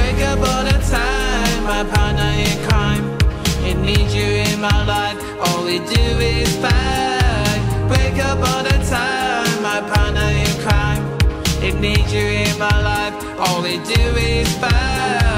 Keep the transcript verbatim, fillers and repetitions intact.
Break up all the time, my partner in crime. It needs you in my life, all we do is fight. Break up all the time, my partner in crime. It needs you in my life, all we do is fight.